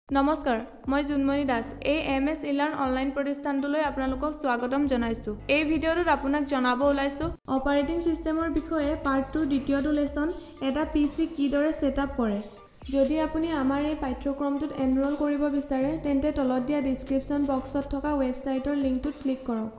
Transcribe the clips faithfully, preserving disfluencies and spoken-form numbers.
নমস্কাৰ মই জুনমণি দাস এই এম এছ ইলাৰ্ণ অনলাইন প্ৰতিষ্ঠানটোলৈ আপোনালোকক স্বাগতম জনাইছো এই ভিডিঅ'টোত আপোনাক জনাব ওলাইছো অপাৰেটিং সিস্টেমৰ বিষয়ে পাৰ্ট টু দ্বিতীয়টো লেসন এটা পিসি কিদৰে সেটআপ কৰে যদি আপুনি আমাৰ এই পাঠ্যক্ৰমটোত এনৰোল কৰিব বিচাৰে তেন্তে তলত দিয়া ডেসক্ৰিপচন বক্সত থকা ৱেবছাইটৰ লিংকটোত ক্লিক কৰক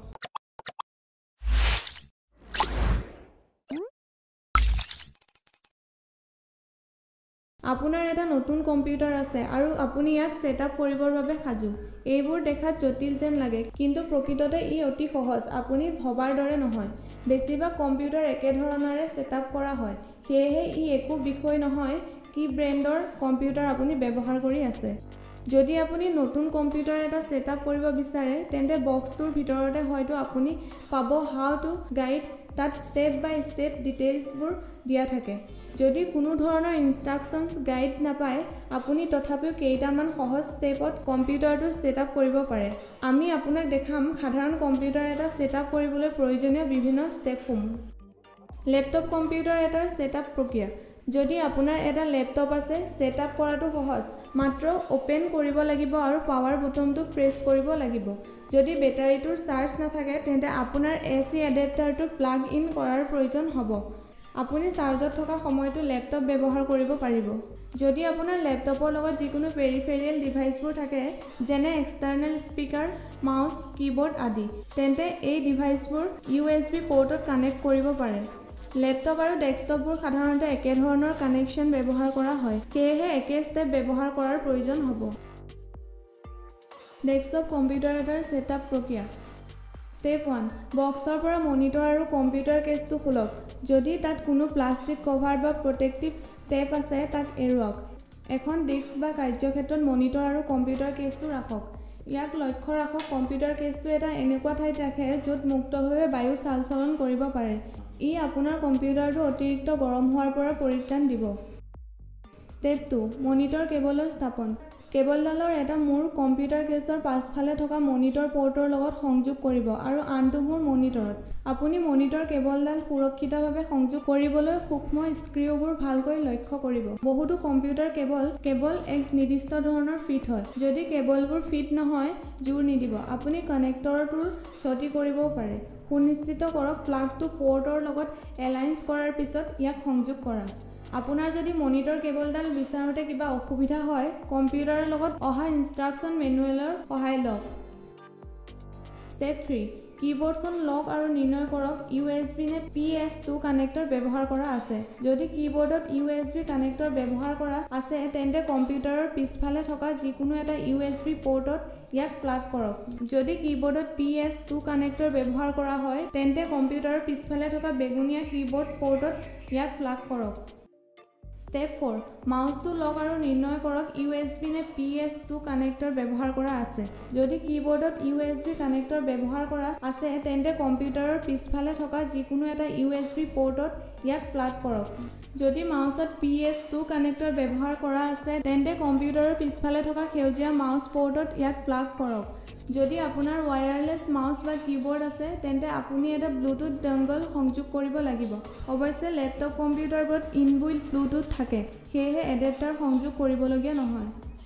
আপোনাৰ এটা নতুন কম্পিউটাৰ আছে আৰু আপুনি ইয়াক সেটআপ কৰিবৰ বাবে খাজু এইবোৰ দেখাত জটিল যেন লাগে কিন্তু প্ৰকৃততে ই অতি সহজ আপুনি ভবাৰ দৰে নহয় বেছিভাগ কম্পিউটাৰ একে ধৰণৰে সেটআপ কৰা হয় সেয়েহে ই একো বিষয় নহয় কি ব্ৰেণ্ডৰ কম্পিউটাৰ আপুনি ব্যৱহাৰ কৰি আছে যদি আপুনি নতুন কম্পিউটাৰ এটা সেটআপ কৰিব বিচাৰে তেন্তে বক্সটোৰ ভিতৰতে হয়তো আপুনি পাব হাউ টু গাইড তাত স্টেপ বাই স্টেপ ডিটেইলছবোৰ দিয়া থাকে যদি কোনো ধৰণৰ ইনষ্ট্ৰাকচনছ গাইড নাপায় আপুনি তথাপিও কেইটামান সহজ স্টেপত কম্পিউটাৰটো সেটআপ কৰিব পাৰে আমি আপোনাক দেখাম সাধাৰণ কম্পিউটাৰ এটা সেটআপ কৰিবলৈ প্ৰয়োজনীয় বিভিন্ন স্টেপসমূহ ল্যাপটপ কম্পিউটাৰ এটাৰ সেটআপ প্ৰক্ৰিয়া যদি আপোনাৰ এটা ল্যাপটপ আছে সেটআপ কৰাটো সহজ মাত্ৰ ওপেন কৰিব লাগিব আৰু পাৱাৰ বুটামটো প্ৰেছ কৰিব লাগিব যদি বেটাৰীটোৰ চাৰ্জ নাথাকে তেন্তে আপোনাৰ এচি এডাপ্টাৰটো প্লাগ ইন কৰাৰ প্ৰয়োজন হ'ব আপুনি চাৰ্জত থকা সময়টো ল্যাপটপ ব্যৱহাৰ কৰিব পাৰিব যদি আপোনাৰ ল্যাপটপৰ লগত যিকোনো পেৰিফেৰিয়েল ডিভাইচবোৰ থাকে যেনে এক্সটাৰ্নেল স্পিকাৰ মাউস কিবোৰ্ড আদি তেন্তে এই ডিভাইচবোৰ ইউএছবি পোৰ্টত কানেক্ট কৰিব পাৰে ল্যাপটপ আৰু ডেস্কটপবোৰ সাধাৰণতে একে ধৰণৰ কানেকচন ব্যৱহাৰ কৰা হয় সেয়েহে একে ষ্টেপ ব্যৱহাৰ কৰাৰ প্ৰয়োজন হ'ব ডেস্কটপ কম্পিউটাৰ এটাৰ সেটআপ প্ৰক্ৰিয়া Step one বক্সৰ পৰা মনিটৰ আৰু কম্পিউটাৰ কেছটো খুলক যদি তাত কোনো প্লাষ্টিক কভাৰ বা প্ৰটেক্টিভ টেপ আছে তাক এৰুৱাওক এখন ডিস্ক বা কাৰ্যক্ষেত্ৰত মনিটৰ আৰু কম্পিউটাৰ কেছটো ৰাখক ইয়াক লক্ষ্য ৰাখক কম্পিউটাৰ কেছটো এটা এনেকুৱা ঠাইত ৰাখে য'ত মুক্তভাৱে বায়ু চালচলন কৰিব পাৰে ই আপোনাৰ কম্পিউটাৰটো অতিৰিক্ত গৰম হোৱাৰ পৰা পৰিত্ৰাণ দিব Step two মনিটৰ কেবলৰ স্থাপন কেবলডালৰ এটা মূৰ কম্পিউটাৰ কেছৰ পাছফালে থকা মনিটৰ পোৰ্টৰ লগত সংযোগ কৰিব আৰু আনটো মূৰ মনিটৰত আপুনি মনিটৰ কেবলডাল সুৰক্ষিতভাৱে সংযোগ কৰিবলৈ সূক্ষ্ম স্ক্ৰুবোৰ ভালকৈ লক্ষ্য কৰিব বহুতো কম্পিউটাৰ কেবল কেবল এক নিৰ্দিষ্ট ধৰণৰ ফিট হয় যদি কেবলবোৰ ফিট নহয় জোৰ নিদিব আপুনি কানেক্টৰটোৰ ক্ষতি কৰিবও পাৰে সুনিশ্চিত কৰক প্লাগটো পোৰ্টৰ লগত এলাইন্স কৰাৰ পিছত ইয়াক সংযোগ কৰা আপোনাৰ যদি মনিটৰ কেবলডাল বিচাৰোতে কিবা অসুবিধা হয় কম্পিউটাৰৰ লগত অহা ইনষ্ট্ৰাকচন মেনুৱেলৰ সহায় লওক Step three কিবোৰ্ডখন লক আৰু নিৰ্ণয় কৰক ইউএছবি নে পি এছ টু কানেক্টৰ ব্যৱহাৰ কৰা আছে যদি কিবোৰ্ডত ইউএছবি কানেক্টৰ ব্যৱহাৰ কৰা আছে তেন্তে কম্পিউটাৰৰ পিছফালে থকা যিকোনো এটা ইউএছবি পোৰ্টত ইয়াক প্লাগ কৰক যদি কিবোৰ্ডত পি এছ টু কানেক্টৰ ব্যৱহাৰ কৰা হয় তেন্তে কম্পিউটাৰৰ পিছফালে থকা বেগুনীয়া কিবোৰ্ড পোৰ্টত ইয়াক প্লাগ কৰক Step four মাউসটো লক আৰু নিৰ্ণয় কৰক ইউএছবি নে পি এছ টু কানেক্টৰ ব্যৱহাৰ কৰা আছে যদি কিবোৰ্ডত ইউএছবি কানেক্টৰ ব্যৱহাৰ কৰা আছে তেন্তে কম্পিউটাৰৰ পিছফালে থকা যিকোনো এটা ইউএছবি পোৰ্টত ইয়াক প্লাগ কৰক যদি মাউসত পি এছ টু কানেক্টৰ ব্যৱহাৰ কৰা আছে তেন্তে কম্পিউটাৰৰ পিছফালে থকা সেউজীয়া মাউস পোৰ্টত ইয়াক প্লাগ কৰক যদি আপোনাৰ ওয়্যাৰলেছ মাউস বা কিবোৰ্ড আছে তেন্তে আপুনি এটা ব্লুটুথ ডংগল সংযোগ কৰিব লাগিব অৱশ্যে ল্যাপটপ কম্পিউটাৰবোৰত ইনবিল্ট ব্লুটুথ থাকে সেয়েহে এডাপ্টাৰ সংযোগ কৰিবলগীয়া নহয়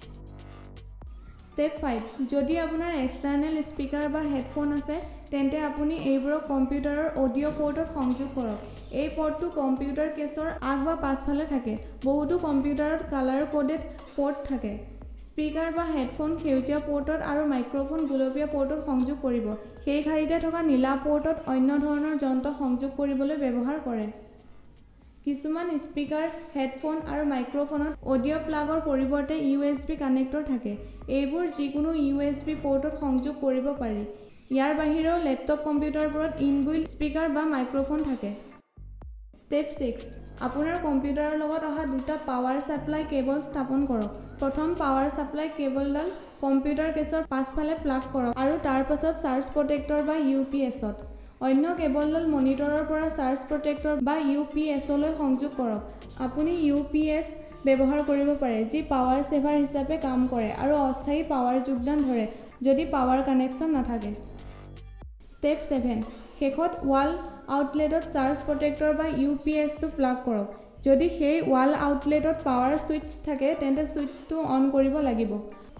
Step five যদি আপোনাৰ এক্সটাৰ্নেল স্পিকাৰ বা হেডফোন আছে তেন্তে আপুনি এইবোৰক কম্পিউটাৰৰ অডিও পোৰ্টত সংযোগ কৰক এই পোৰ্টটো কম্পিউটাৰ কেছৰ আগ বা পাছফালে থাকে বহুতো কম্পিউটাৰত কালাৰ কোডেড পোৰ্ট থাকে স্পিকাৰ বা হেডফোন সেউজীয়া পোৰ্টত আৰু মাইক্ৰফোন গুলপীয়া পোৰ্টত সংযোগ কৰিব সেই শাৰীতে থকা নীলা পোৰ্টত অন্য ধৰণৰ যন্ত্ৰ সংযোগ কৰিবলৈ ব্যৱহাৰ কৰে কিছুমান স্পিকাৰ হেডফোন আৰু মাইক্ৰফোনত অডিও প্লাগৰ পৰিৱৰ্তে ইউএছবি কানেক্টৰ থাকে এইবোৰ যিকোনো ইউএছবি পোৰ্টত সংযোগ কৰিব পাৰি ইয়াৰ বাহিৰেও ল্যাপটপ কম্পিউটাৰবোৰত ইনবিল্ট স্পিকাৰ বা মাইক্ৰফোন থাকে Step six আপোনাৰ কম্পিউটাৰৰ লগত অহা দুটা পাৱাৰ সাপ্লাই কেবল স্থাপন কৰক প্ৰথম পাৱাৰ সাপ্লাই কেবলডাল কম্পিউটাৰ কেছৰ পাছফালে প্লাগ কৰক আৰু তাৰ পাছত চাৰ্জ প্ৰটেক্টৰ বা ইউপিএছত অন্য কেবলডাল মনিটৰৰ পৰা চাৰ্জ প্ৰটেক্টৰ বা ইউপিএছলৈ সংযোগ কৰক আপুনি ইউপিএছ ব্যৱহাৰ কৰিব পাৰে যি পাৱাৰ সেভাৰ হিচাপে কাম কৰে আৰু অস্থায়ী পাৱাৰ যোগদান ধৰে যদি পাৱাৰ কানেকচন নাথাকে Step seven শেষত ওয়াল আউটলেটত চাৰ্জ প্ৰটেক্টৰ বা ইউপিএছটো প্লাগ কৰক যদি সেই ওয়াল আউটলেটত পাৱাৰ সুইচ থাকে তেন্তে সুইচটো অন কৰিব লাগিব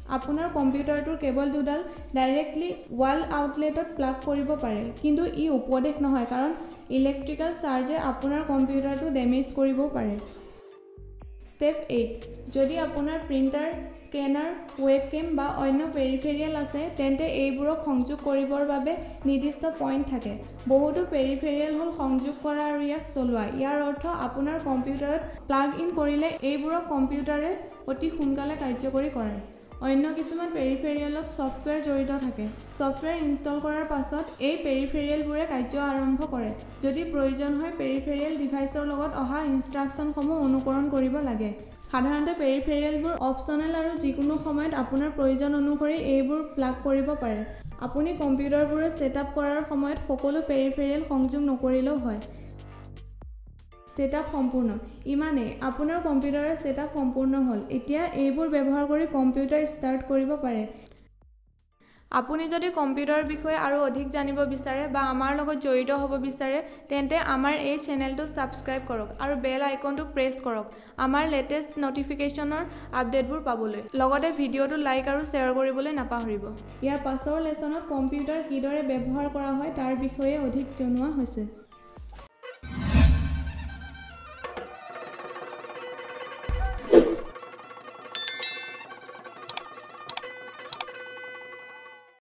আপোনাৰ কম্পিউটাৰটোৰ কেবল দুডাল ডাইৰেক্টলি ৱাল আউটলেটত প্লাগ কৰিব পাৰে কিন্তু ই উপদেশ নহয় কাৰণ ইলেক্ট্ৰিকেল চাৰ্জে আপোনাৰ কম্পিউটাৰটো ডেমেজ কৰিবও পাৰে ষ্টেপ এইট যদি আপোনাৰ প্ৰিণ্টাৰ স্কেনাৰ ৱেবকেম বা অন্য পেৰিফেৰিয়েল আছে তেন্তে এইবোৰক সংযোগ কৰিবৰ বাবে নিৰ্দিষ্ট পইণ্ট থাকে বহুতো পেৰিফেৰিয়েল হ'ল সংযোগ কৰা আৰু ইয়াক চলোৱা ইয়াৰ অৰ্থ আপোনাৰ কম্পিউটাৰত প্লাগ ইন কৰিলে এইবোৰক কম্পিউটাৰে অতি সোনকালে কাৰ্যকৰী কৰে অন্য কিছুমান পেৰিফেৰিয়েলত ছফ্টৱেৰ জড়িত থাকে ছফ্টৱেৰ ইনষ্টল কৰাৰ পাছত এই পেৰিফেৰিয়েলবোৰে কাৰ্য আৰম্ভ কৰে যদি প্ৰয়োজন হয় পেৰিফেৰিয়েল ডিভাইচৰ লগত অহা ইনষ্ট্ৰাকশ্যনসমূহ অনুকৰণ কৰিব লাগে সাধাৰণতে পেৰিফেৰিয়েলবোৰ অপচনেল আৰু যিকোনো সময়ত আপোনাৰ প্ৰয়োজন অনুসৰি এইবোৰ প্লাগ কৰিব পাৰে আপুনি কম্পিউটাৰবোৰ সেটআপ কৰাৰ সময়ত সকলো পেৰিফেৰিয়েল সংযোগ নকৰিলেও হয় সেটআপ সম্পূৰ্ণ ইমানে আপোনাৰ কম্পিউটাৰৰ সেটআপ সম্পূৰ্ণ হ'ল এতিয়া এইবোৰ ব্যৱহাৰ কৰি কম্পিউটাৰ ষ্টাৰ্ট কৰিব পাৰে আপুনি যদি কম্পিউটাৰৰ বিষয়ে আৰু অধিক জানিব বিচাৰে বা আমাৰ লগত জড়িত হ'ব বিচাৰে তেন্তে আমাৰ এই চেনেলটো সাবস্ক্ৰাইব কৰক আৰু বেল আইকনটো প্ৰেছ কৰক আমাৰ লেটেষ্ট নটিফিকেশ্যনৰ আপডেটবোৰ পাবলৈ লগতে ভিডিঅ'টো লাইক আৰু শ্বেয়াৰ কৰিবলৈ নাপাহৰিব ইয়াৰ পাছৰ লেসনত কম্পিউটাৰ কিদৰে ব্যৱহাৰ কৰা হয় তাৰ বিষয়ে অধিক জনোৱা হৈছে